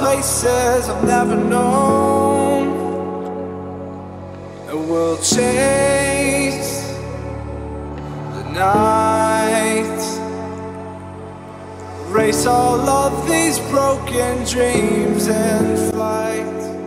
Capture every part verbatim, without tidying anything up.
places I've never known, and we'll chase the night, race all of these broken dreams in flight.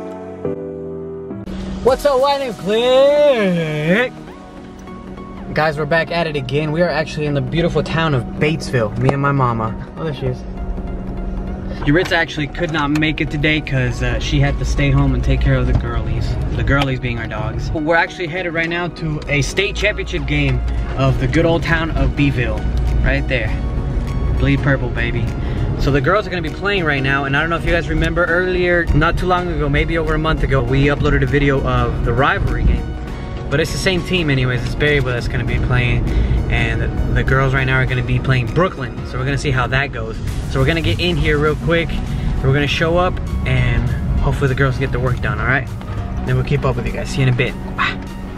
What's up, Wine and Click? Guys, we're back at it again. We are actually in the beautiful town of Batesville, me and my mama. Oh, there she is. Yuritsa actually could not make it today because uh, she had to stay home and take care of the girlies. The girlies being our dogs. We're actually headed right now to a state championship game of the good old town of Beeville. Right there. Bleed purple, baby. So the girls are gonna be playing right now, and I don't know if you guys remember earlier, not too long ago, maybe over a month ago, we uploaded a video of the rivalry game. But it's the same team anyways, it's Berryville that's gonna be playing, and the, the girls right now are gonna be playing Brooklyn. So we're gonna see how that goes. So we're gonna get in here real quick, we're gonna show up, and hopefully the girls get their work done, all right? Then we'll keep up with you guys, see you in a bit. Bye.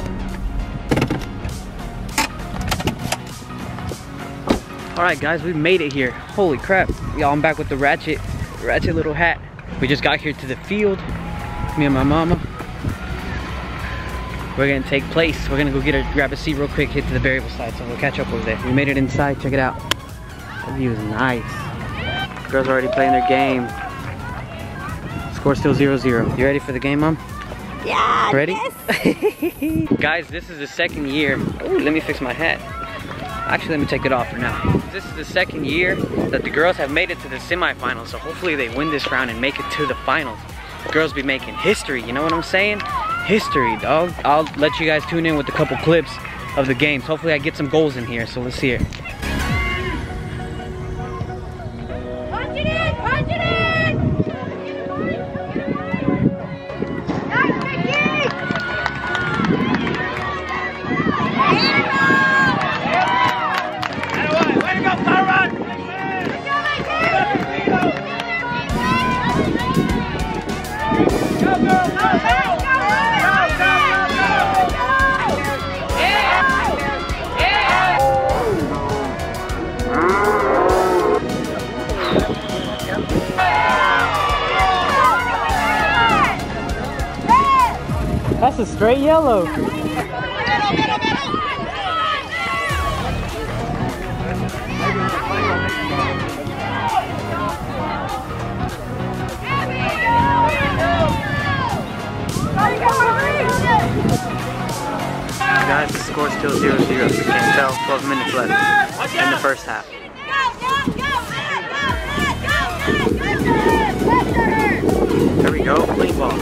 All right guys, we made it here. Holy crap. Y'all, I'm back with the ratchet, ratchet little hat. We just got here to the field, me and my mama. We're gonna take place. We're gonna go get a, grab a seat real quick, hit to the Berryville side, so we'll catch up over there. We made it inside, check it out. The view is nice. Girls are already playing their game. Score still zero zero. You ready for the game, Mom? Yeah, ready? Yes. Guys, this is the second year. Ooh, let me fix my hat. Actually, let me take it off for now. This is the second year that the girls have made it to the semifinals, so hopefully they win this round and make it to the finals. The girls be making history, you know what I'm saying? History, dog. I'll let you guys tune in with a couple clips of the games. Hopefully I get some goals in here, so let's see it. Punch it in! Punch it in! Nice, Vicky! Way to go, Power Run! Go, go, go, go! That's a straight yellow. Guys, the score's still zero zero. You can't tell. twelve minutes left in the first half. There we go, clean ball.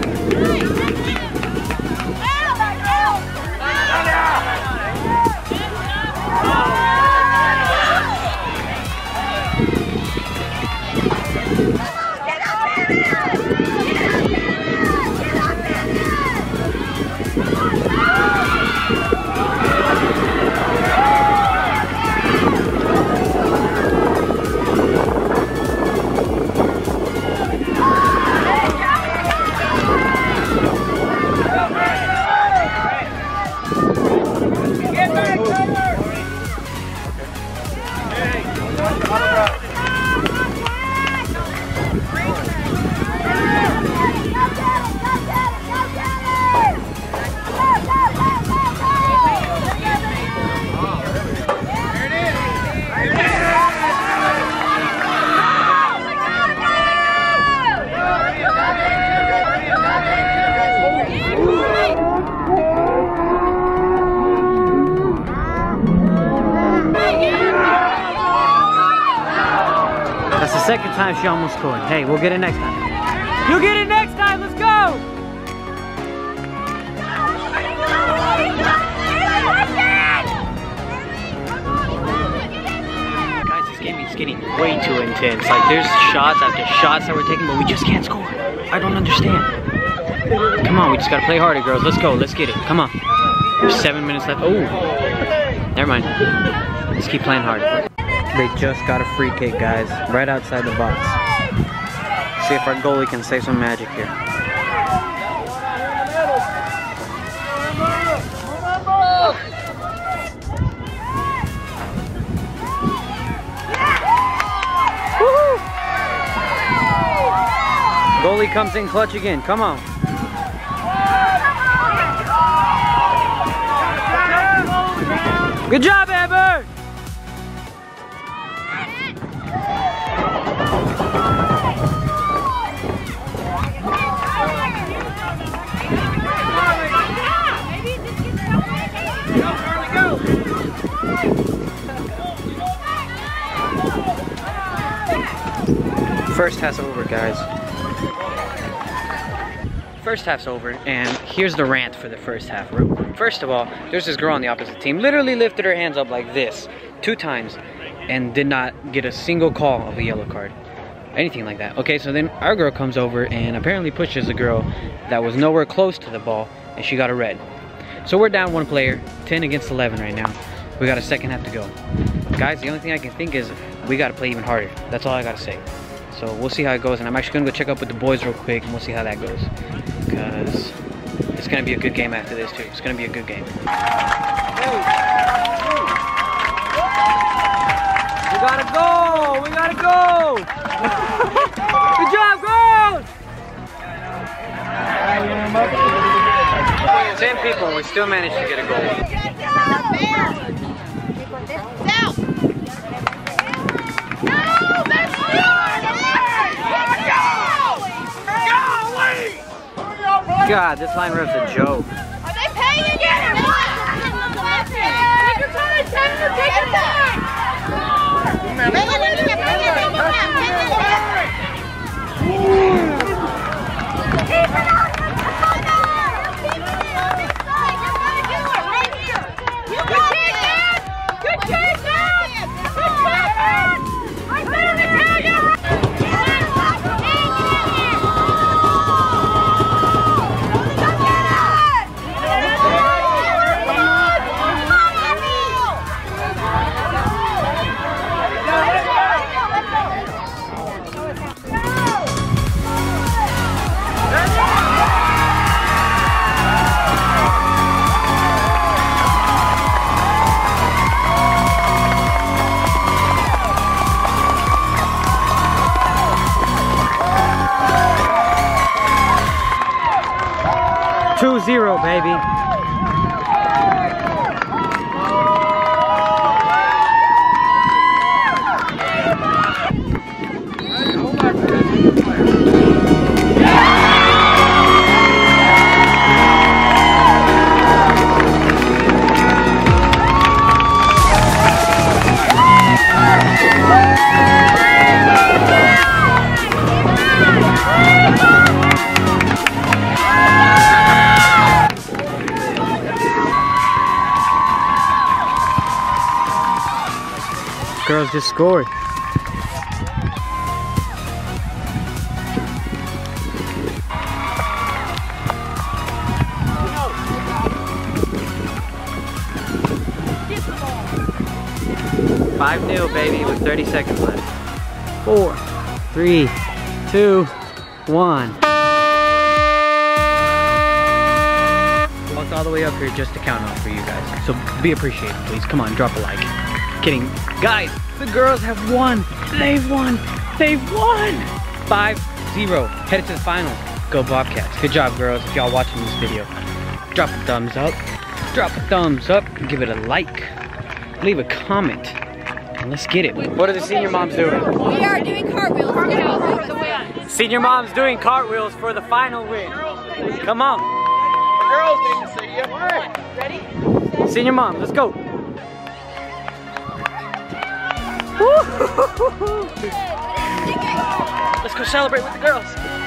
That's the second time she almost scored. Hey, we'll get it next time. You'll get it next time, let's go! Guys, this game is getting way too intense. Like, there's shots after shots that we're taking, but we just can't score. I don't understand. Come on, we just gotta play harder, girls. Let's go, let's get it. Come on. There's seven minutes left. Oh, never mind. Let's keep playing hard. They just got a free kick, guys, right outside the box. See if our goalie can save some magic here. comes in clutch again. Come on. Good job, Amber. First half's over, guys. First half's over, and here's the rant for the first half. First of all, there's this girl on the opposite team, literally lifted her hands up like this two times and did not get a single call of a yellow card. Anything like that. Okay, so then our girl comes over and apparently pushes a girl that was nowhere close to the ball, and she got a red. So we're down one player, ten against eleven right now. We got a second half to go. Guys, the only thing I can think is we gotta play even harder. That's all I gotta say. So we'll see how it goes, and I'm actually gonna go check up with the boys real quick, and we'll see how that goes. Because it's gonna be a good game after this too. It's gonna be a good game. We gotta go! We gotta go! Good job, girls! Ten people, we still managed to get a goal. God, this line ref's a joke. Are they paying again? Take your time, take your take your time. Good kick, man! Good kick, man! I better tell you! two zero, baby. Girls just scored. five nil, baby, with thirty seconds left. Four, three, two, one. Walked all the way up here just to count on for you guys. So be appreciated, please. Come on, drop a like. Kidding. Guys, the girls have won. They've won. They've won. five zero. Headed to the final. Go Bobcats. Good job, girls. If y'all watching this video, drop a thumbs up. Drop a thumbs up. Give it a like. Leave a comment. And let's get it. What are the senior moms doing? We are doing cartwheels for the win. Senior moms doing cartwheels for the final win. Come on. Girls need to see you. All right. Ready? Senior moms, let's go. Let's go celebrate with the girls.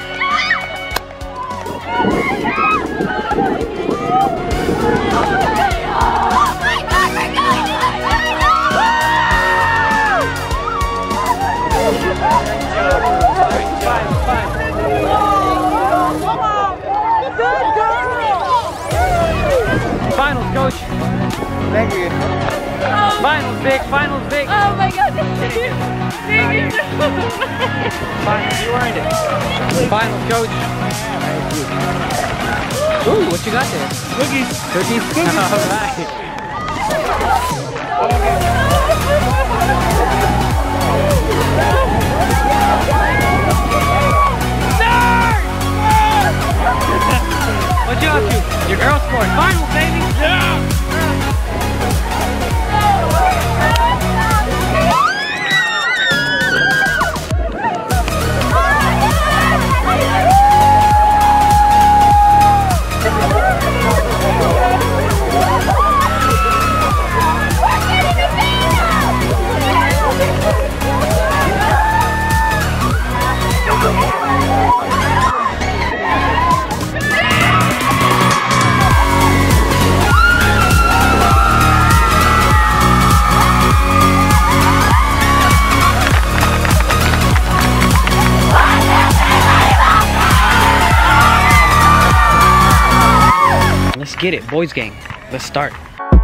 Finals, coach. Thank you. Finals, big. Finals, big. Oh my God! Thank you. Thank you. Finals, you earned it. Finals, coach. Ooh, what you got there? Cookies. Cookies. Cookies. All right. Nerd! get it, boys gang. Let's start.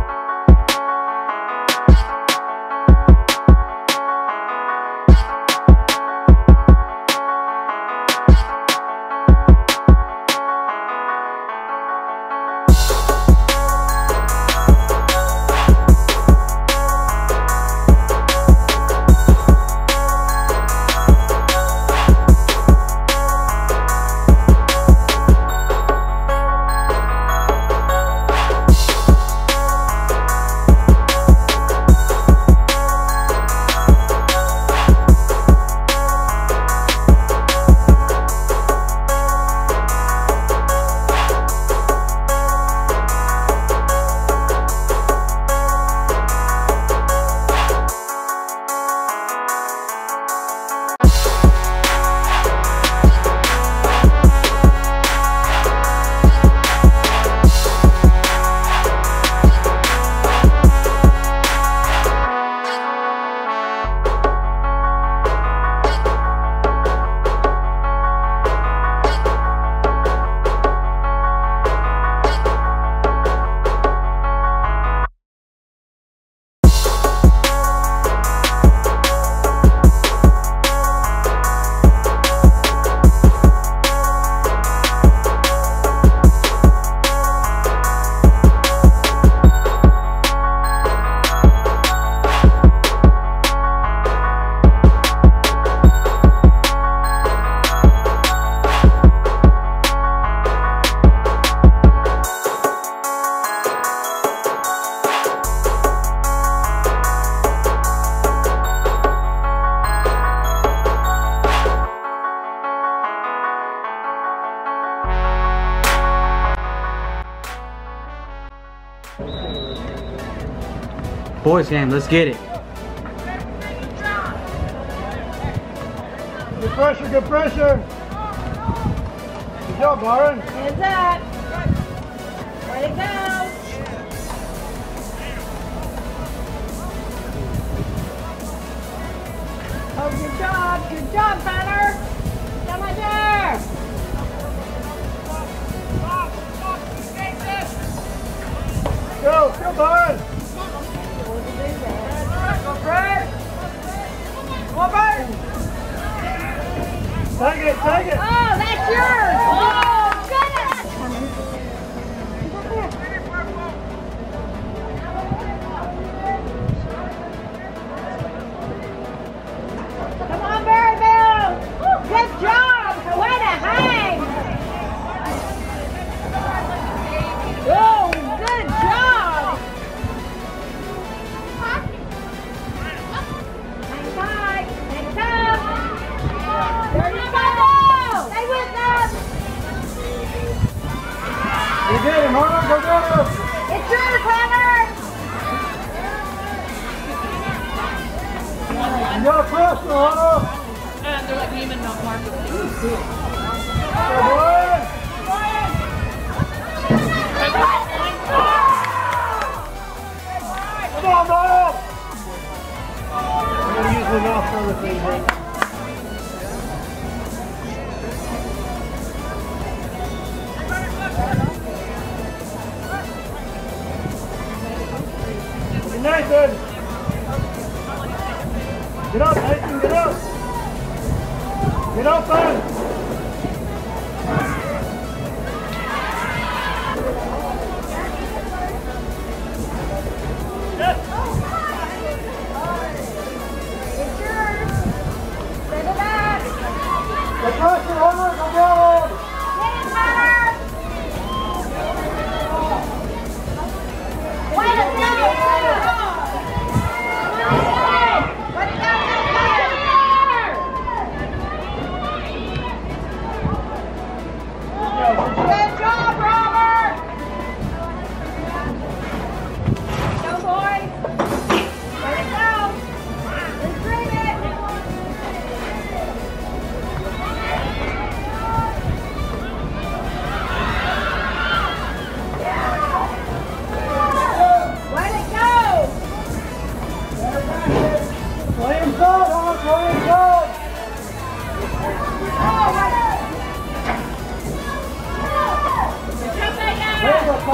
Boys gang, let's get it. Good pressure, good pressure. Good job, Byron. Hands up. Way to go. Oh, good job. Good job, Banner. Come on there. Go, go, Byron. Go, Brad. Come on, Brad. Take it, take it. Oh, that's yours. Oh, goodness. Come on, Barry Bill. Good job. Way to hang. Oh, good job. Hang tight. Hang tough. There you go. Stay with them. You get him, Hunter. Go get him. It's yours, Hunter. You got pressure, Hunter. They're like Neiman, not Marcus. Go, Brian. Come on, Brian. I'm going to use the last other thing, man. Nathan! Get up, Nathan, get up! Get up, man! It's yours.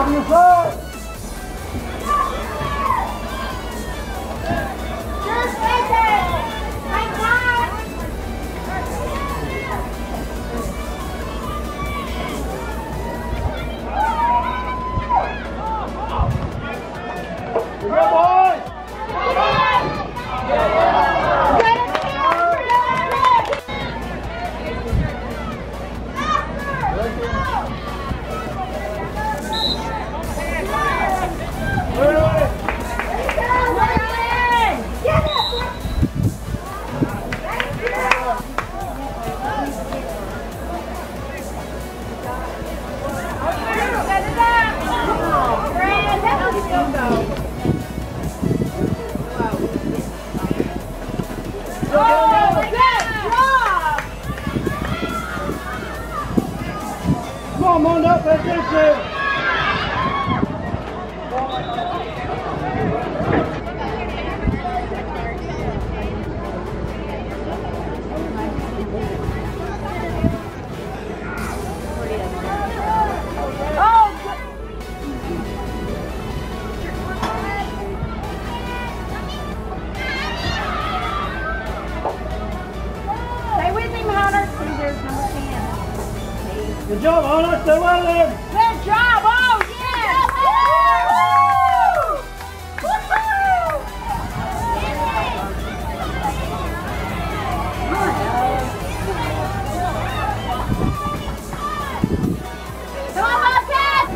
On your side. Come on up, that's it. Good job, Hunter. Stay well there. Good job. Oh, yeah. Woo! Come on, Bobcat.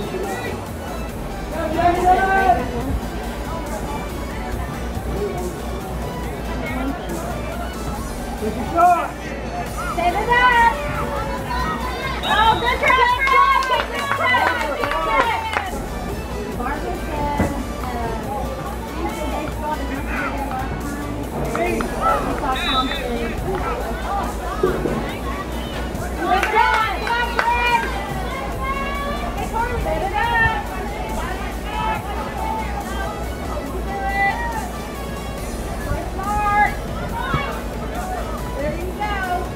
Take your shot. Save it up. Oh, good job! Good job! Good job! Barbara said, uh, they thought it was there last time. We thought Tom said. Good job! Come on, Fred! Hey, Corey, set it up! Play smart! There you go!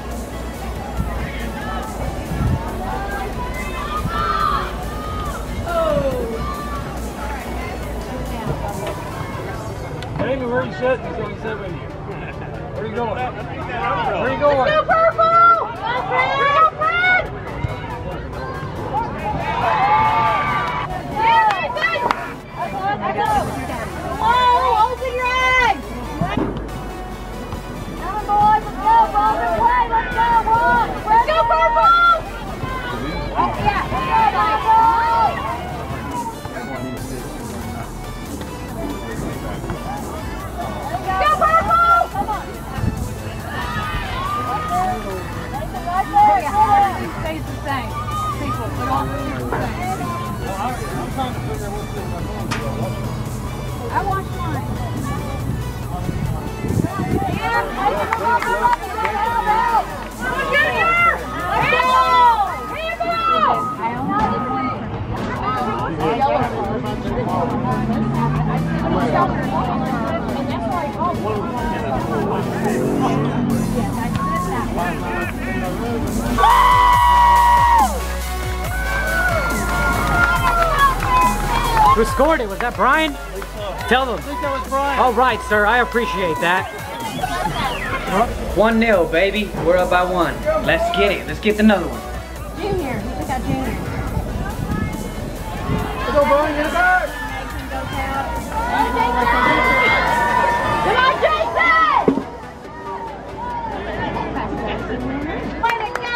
Amy, where are you sitting? He's going to sit with you. Where are you going? Where are you going? Let's go, Purple! Go, Fred! Go, Fred! Yeah, good! Let's go! Oh, open your eyes! Come on, boys, let's go! Ball in play, let's go! One! Let's go, Purple! Oh, yeah, let's go, Purple! Go, Purple! Come on! Right there, right there! Everything stays the same. People, but all the things the same. I watched mine. Yeah, come on, come on, come on, come on, come on, Junior! Let's go! Handball! I Who scored it? Was that Brian? Tell them. I think that was Brian. All right, sir. I appreciate that. one nil, baby. We're up by one. Let's get it. Let's get another one. Junior, we got Junior. Let's go, Brian. Get it back. Come on, Jason! Way to go!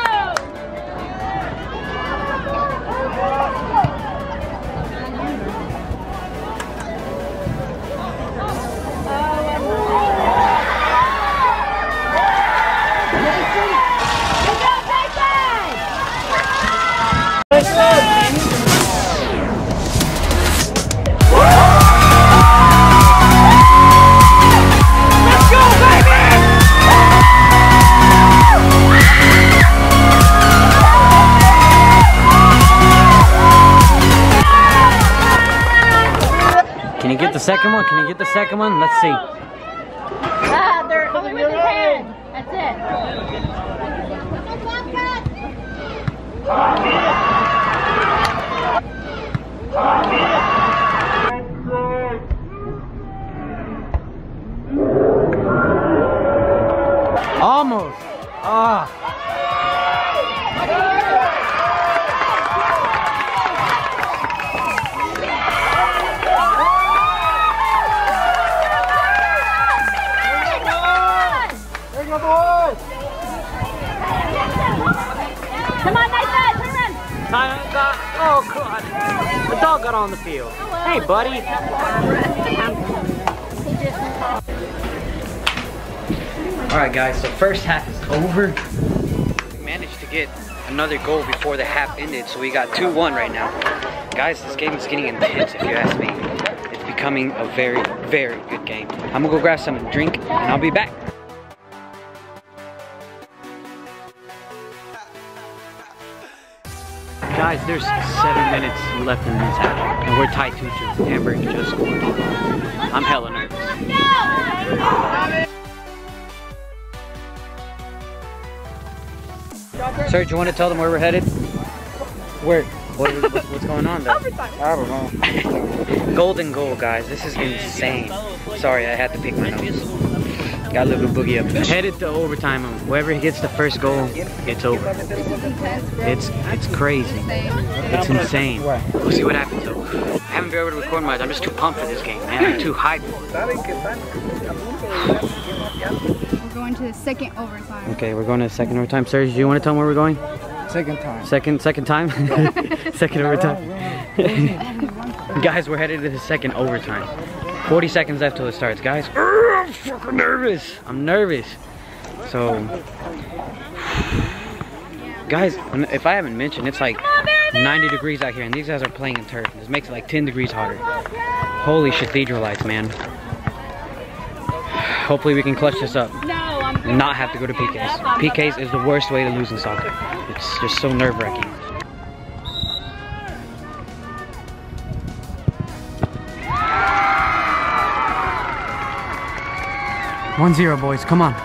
Can you get the second one? Can you get the second one? Let's see. Ah, they're only with his hand. That's it. Oh, God. The dog got on the field. Hey, buddy. Alright, guys, so first half is over. We managed to get another goal before the half ended, so we got two one right now. Guys, this game is getting intense, if you ask me. It's becoming a very, very good game. I'm gonna go grab something to drink, and I'll be back. Guys, there's seven minutes left in this half, and we're tied two two. Hamburg just scored. I'm hella nervous. Serge, you want to tell them where we're headed? Where? What, what, what's going on there? I don't know. Golden goal, guys. This is insane. Sorry, I had to pick my nose. Got a little boogie up. Headed to overtime. Whoever gets the first goal, it's over. It's it's crazy. It's insane. We'll see what happens though. I haven't been able to record much. I'm just too pumped for this game, man. I'm too hyped. We're going to the second overtime. Okay, we're going to the second overtime. Serge, do you want to tell them where we're going? Second time. Second, second time? Second overtime. Guys, we're headed to the second overtime. forty seconds left till it starts, guys. I'm fucking nervous. I'm nervous. So, guys, if I haven't mentioned, it's like ninety degrees out here, and these guys are playing in turf. This makes it like ten degrees hotter. Holy cathedral lights, man. Hopefully we can clutch this up. And not have to go to P Ks. P Ks is the worst way to lose in soccer. It's just so nerve-wracking. one zero, boys. Come on.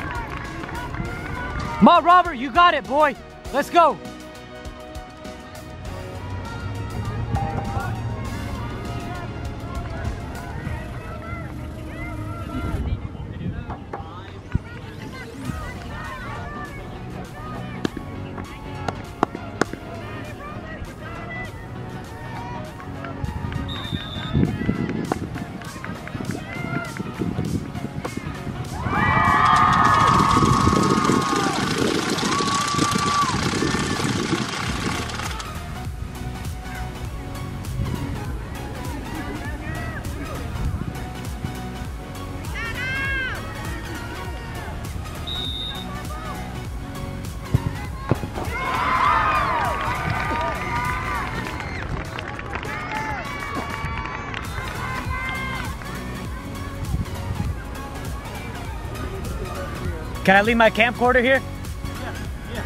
Come on, Robert. You got it, boy. Let's go. Can I leave my camcorder here? Yeah, yeah.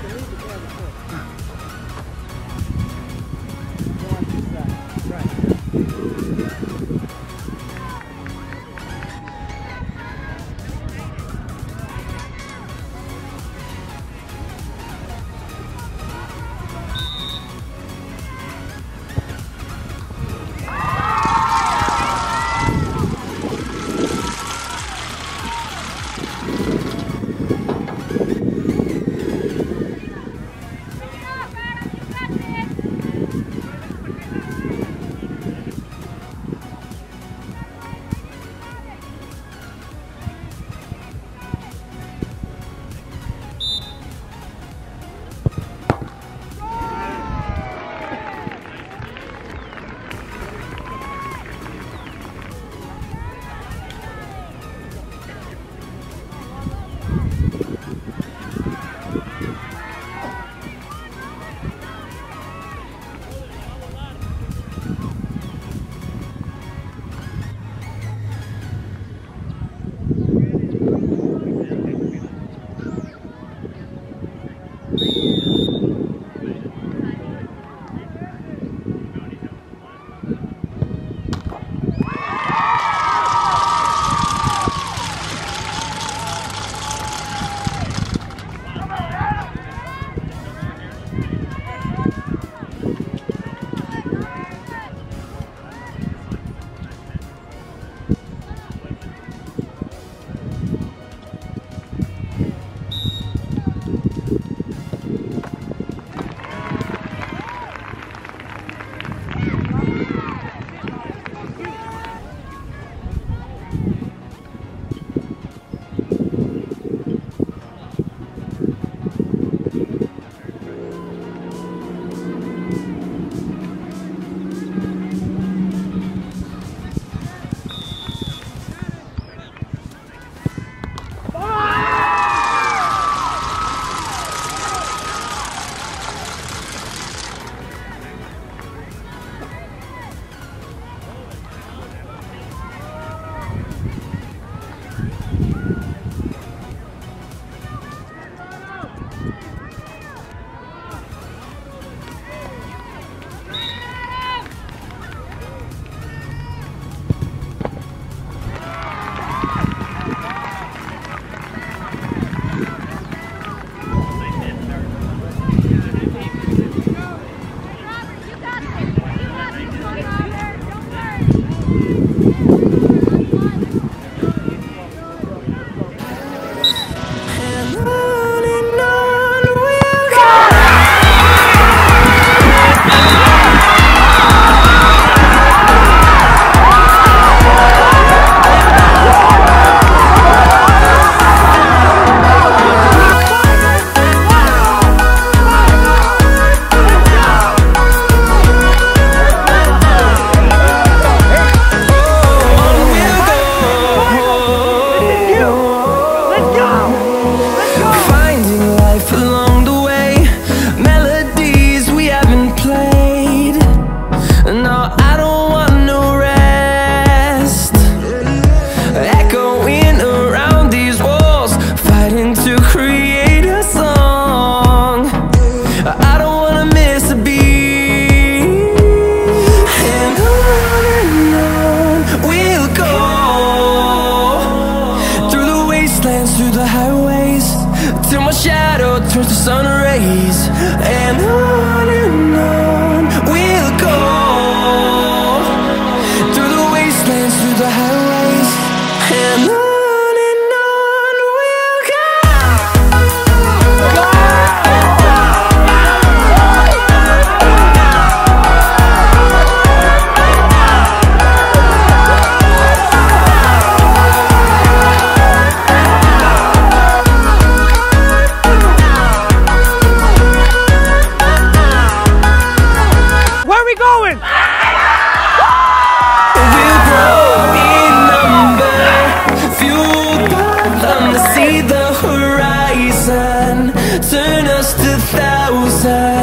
can turn us to thousands.